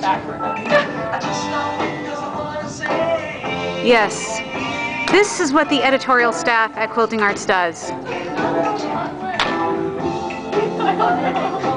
Yes, this is what the editorial staff at Quilting Arts does.